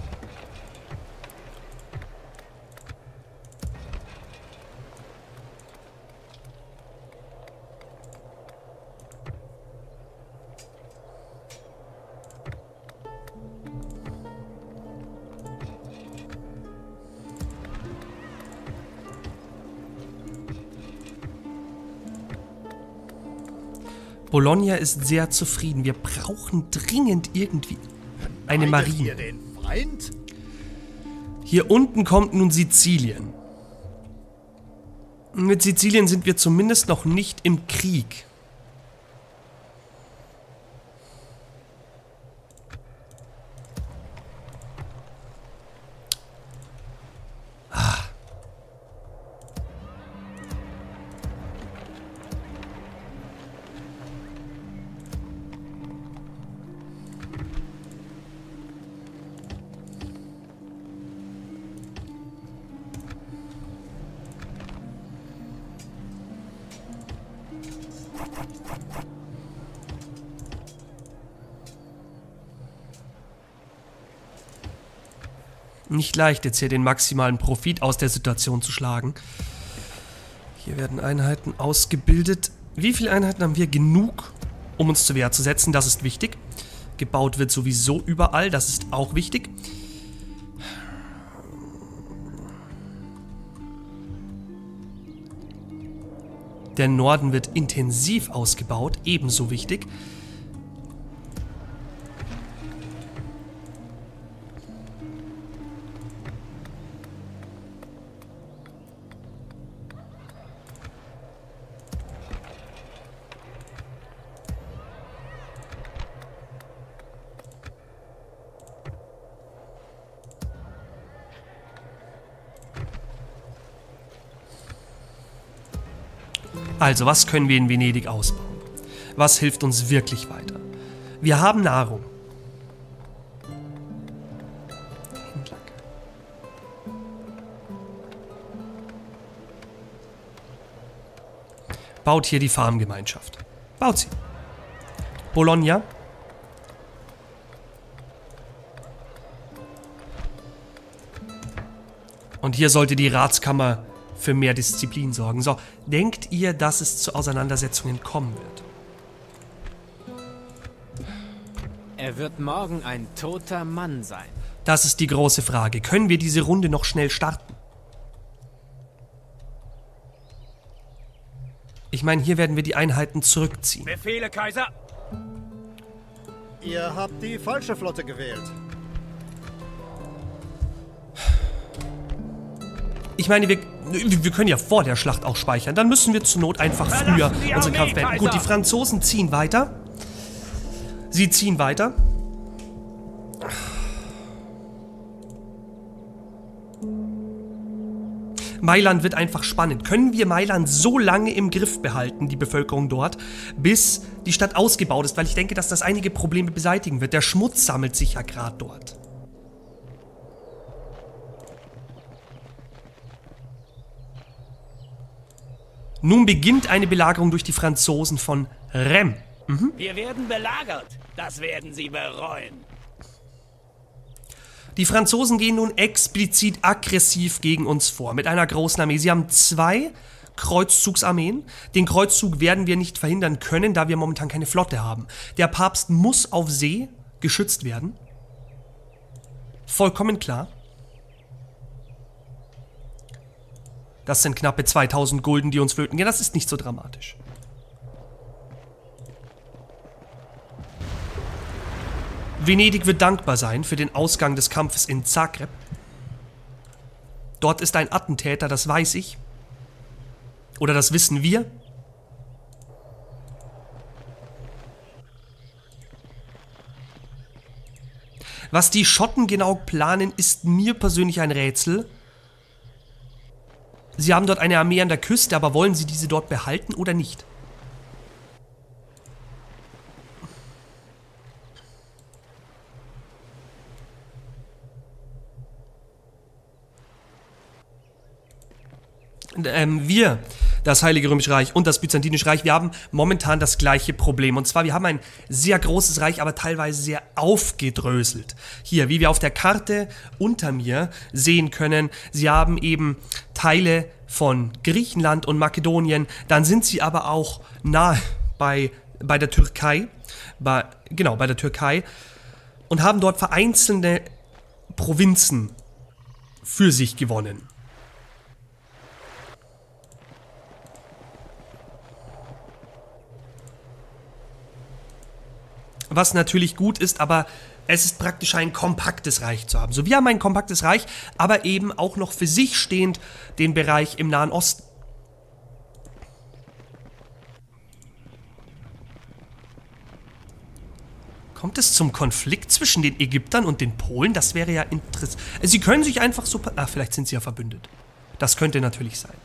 Bologna ist sehr zufrieden. Wir brauchen dringend irgendwie eine Marine. Hier unten kommt nun Sizilien. Mit Sizilien sind wir zumindest noch nicht im Krieg. Nicht leicht, jetzt hier den maximalen Profit aus der Situation zu schlagen. Hier werden Einheiten ausgebildet. Wie viele Einheiten haben wir? Genug, um uns zur Wehr zu setzen. Das ist wichtig. Gebaut wird sowieso überall. Das ist auch wichtig. Der Norden wird intensiv ausgebaut. Ebenso wichtig. Also, was können wir in Venedig ausbauen? Was hilft uns wirklich weiter? Wir haben Nahrung. Baut hier die Farmgemeinschaft. Baut sie. Bologna. Und hier sollte die Ratskammer für mehr Disziplin sorgen. So, denkt ihr, dass es zu Auseinandersetzungen kommen wird? Er wird morgen ein toter Mann sein. Das ist die große Frage. Können wir diese Runde noch schnell starten? Ich meine, hier werden wir die Einheiten zurückziehen. Befehle, Kaiser! Ihr habt die falsche Flotte gewählt. Ich meine, wir können ja vor der Schlacht auch speichern. Dann müssen wir zur Not einfach früher unseren Kampf beenden. Gut, die Franzosen ziehen weiter. Sie ziehen weiter. Mailand wird einfach spannend. Können wir Mailand so lange im Griff behalten, die Bevölkerung dort, bis die Stadt ausgebaut ist? Weil ich denke, dass das einige Probleme beseitigen wird. Der Schmutz sammelt sich ja gerade dort. Nun beginnt eine Belagerung durch die Franzosen von Reims. Wir werden belagert. Das werden sie bereuen. Die Franzosen gehen nun explizit aggressiv gegen uns vor, mit einer großen Armee. Sie haben 2 Kreuzzugsarmeen. Den Kreuzzug werden wir nicht verhindern können, da wir momentan keine Flotte haben. Der Papst muss auf See geschützt werden. Vollkommen klar. Das sind knappe 2000 Gulden, die uns flöten gehen. Das ist nicht so dramatisch. Venedig wird dankbar sein für den Ausgang des Kampfes in Zagreb. Dort ist ein Attentäter, das weiß ich. Oder das wissen wir. Was die Schotten genau planen, ist mir persönlich ein Rätsel. Sie haben dort eine Armee an der Küste, aber wollen sie diese dort behalten oder nicht? Wir, das Heilige Römische Reich und das Byzantinische Reich, wir haben momentan das gleiche Problem. Und zwar, wir haben ein sehr großes Reich, aber teilweise sehr aufgedröselt. Hier, wie wir auf der Karte unter mir sehen können, sie haben eben Teile von Griechenland und Makedonien. Dann sind sie aber auch nahe bei der Türkei, bei der Türkei, und haben dort vereinzelte Provinzen für sich gewonnen. Was natürlich gut ist, aber es ist praktisch ein kompaktes Reich zu haben. So, wir haben ein kompaktes Reich, aber eben auch noch für sich stehend den Bereich im Nahen Osten. Kommt es zum Konflikt zwischen den Ägyptern und den Polen? Das wäre ja interessant. Sie können sich einfach so... vielleicht sind sie ja verbündet. Das könnte natürlich sein.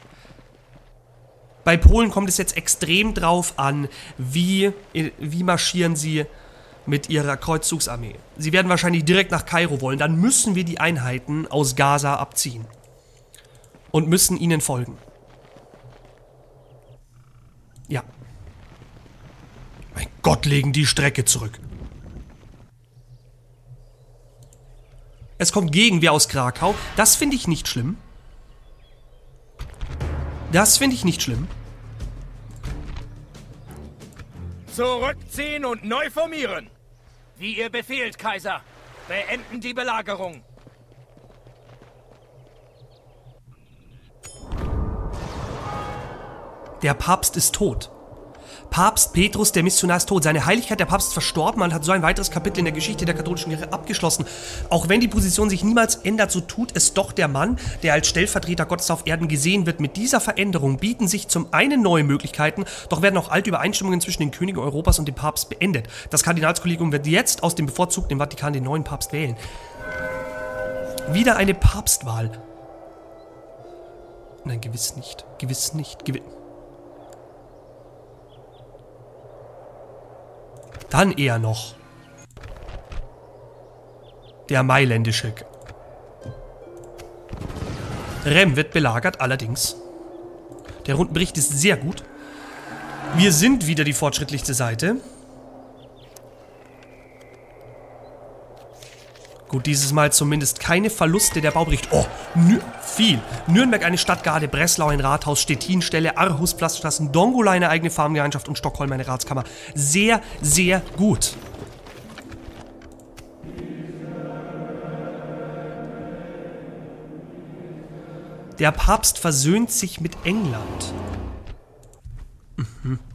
Bei Polen kommt es jetzt extrem drauf an, wie marschieren sie mit ihrer Kreuzzugsarmee. Sie werden wahrscheinlich direkt nach Kairo wollen. Dann müssen wir die Einheiten aus Gaza abziehen. Und müssen ihnen folgen. Ja. Mein Gott, legen die Strecke zurück. Es kommt Gegenwehr aus Krakau. Das finde ich nicht schlimm. Das finde ich nicht schlimm. Zurückziehen und neu formieren. Wie ihr befehlt, Kaiser. Beenden die Belagerung. Der Papst ist tot. Papst Petrus, der Missionar, ist tot. Seine Heiligkeit, der Papst, ist verstorben. Man hat so ein weiteres Kapitel in der Geschichte der katholischen Kirche abgeschlossen. Auch wenn die Position sich niemals ändert, so tut es doch der Mann, der als Stellvertreter Gottes auf Erden gesehen wird. Mit dieser Veränderung bieten sich zum einen neue Möglichkeiten, doch werden auch alte Übereinstimmungen zwischen den Königen Europas und dem Papst beendet. Das Kardinalskollegium wird jetzt aus dem bevorzugten Vatikan den neuen Papst wählen. Wieder eine Papstwahl. Nein, gewiss nicht. Gewiss nicht. Dann eher noch der mailändische. Rem wird belagert, allerdings. Der Rundenbericht ist sehr gut. Wir sind wieder die fortschrittlichste Seite. Gut, dieses Mal zumindest keine Verluste der Baubericht. Oh, viel. Nürnberg eine Stadtgarde, Breslau ein Rathaus, Stettin Ställe, Aarhus Pflasterstraßen, Dongola eine eigene Farmgemeinschaft und Stockholm eine Ratskammer. Sehr, sehr gut. Der Papst versöhnt sich mit England. Mhm.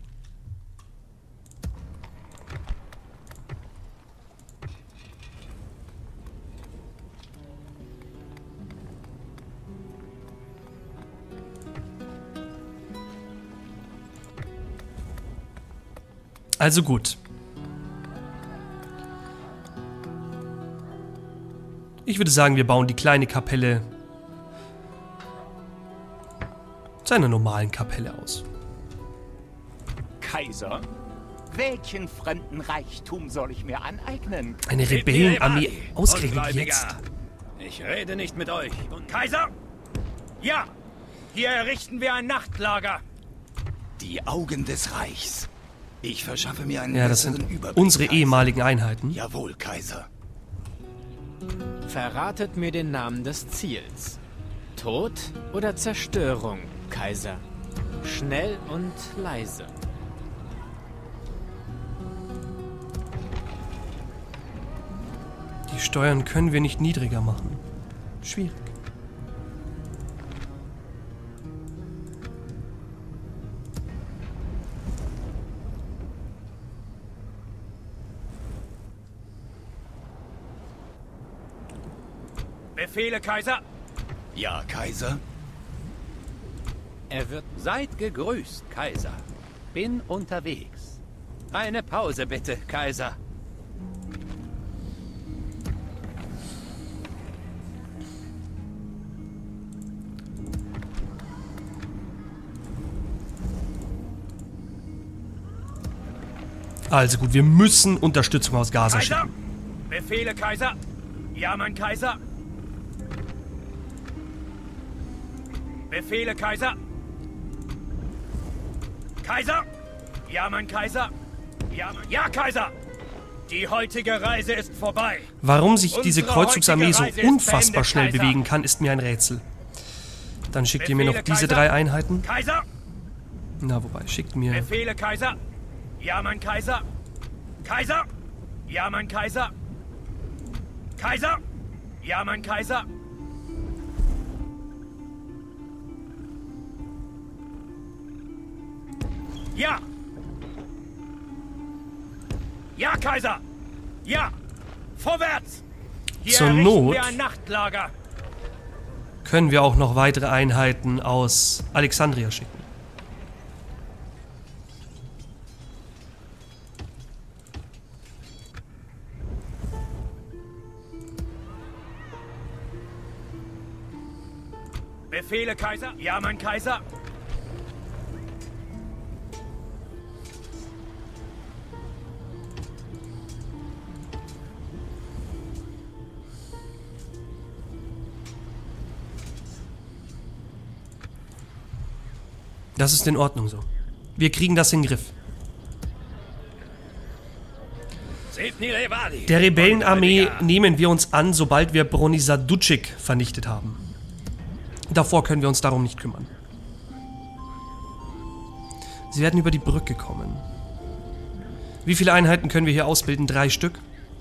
Also gut. Ich würde sagen, wir bauen die kleine Kapelle zu einer normalen Kapelle aus. Kaiser? Welchen fremden Reichtum soll ich mir aneignen? Eine Rebellenarmee, ausgerechnet jetzt. Ich rede nicht mit euch. Kaiser? Ja! Hier errichten wir ein Nachtlager. Die Augen des Reichs. Ich verschaffe mir einen das besseren sind Überblick. unsere ehemaligen Einheiten. Jawohl, Kaiser. Verratet mir den Namen des Ziels. Tod oder Zerstörung, Kaiser? Schnell und leise. Die Steuern können wir nicht niedriger machen. Schwierig. Befehle, Kaiser. Ja, Kaiser. Er wird... Seid gegrüßt, Kaiser. Bin unterwegs. Eine Pause bitte, Kaiser. Also gut, wir müssen Unterstützung aus Gaza Kaiser. schicken. Befehle, Kaiser. Ja, mein Kaiser. Befehle, Kaiser. Kaiser. Ja, mein Kaiser. Ja, Kaiser. Die heutige Reise ist vorbei. Warum sich diese Unsere Kreuzzugsarmee so heutige Reise ist unfassbar beendet, schnell Kaiser. bewegen kann, ist mir ein Rätsel. Dann schickt ihr mir noch Befehle, diese Kaiser. 3 Einheiten. Kaiser. Na, wobei, schickt mir... Befehle, Kaiser. Ja, mein Kaiser. Kaiser. Ja, mein Kaiser. Kaiser. Ja, mein Kaiser. Ja. Ja, Kaiser. Ja. Vorwärts. Hier Zur errichten Not wir ein Nachtlager. können wir auch noch weitere Einheiten aus Alexandria schicken. Befehle, Kaiser. Ja, mein Kaiser. Das ist in Ordnung so. Wir kriegen das in den Griff. Der Rebellenarmee nehmen wir uns an, sobald wir Bronisadutschik vernichtet haben. Davor können wir uns darum nicht kümmern. Sie werden über die Brücke kommen. Wie viele Einheiten können wir hier ausbilden? 3 Stück?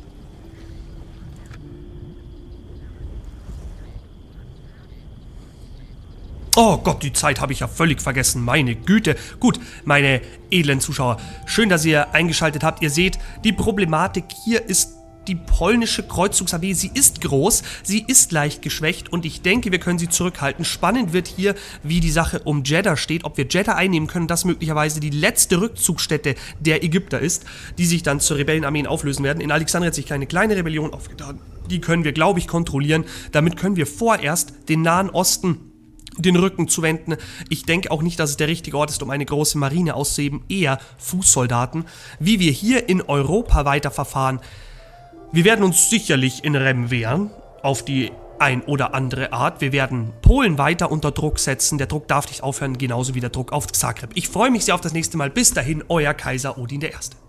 Oh Gott, die Zeit habe ich ja völlig vergessen. Meine Güte. Gut, meine edlen Zuschauer. Schön, dass ihr eingeschaltet habt. Ihr seht, die Problematik hier ist die polnische Kreuzzugsarmee. Sie ist groß, sie ist leicht geschwächt und ich denke, wir können sie zurückhalten. Spannend wird hier, wie die Sache um Jeddah steht. Ob wir Jeddah einnehmen können, das möglicherweise die letzte Rückzugsstätte der Ägypter ist, die sich dann zu Rebellenarmeen auflösen werden. In Alexandria hat sich eine kleine Rebellion aufgetan. Die können wir, glaube ich, kontrollieren. Damit können wir vorerst den Nahen Osten den Rücken zu wenden. Ich denke auch nicht, dass es der richtige Ort ist, um eine große Marine auszuheben, eher Fußsoldaten. Wie wir hier in Europa weiterverfahren, wir werden uns sicherlich in Rem wehren, auf die ein oder andere Art. Wir werden Polen weiter unter Druck setzen. Der Druck darf nicht aufhören, genauso wie der Druck auf Zagreb. Ich freue mich sehr auf das nächste Mal. Bis dahin, euer Kaiser Odin I.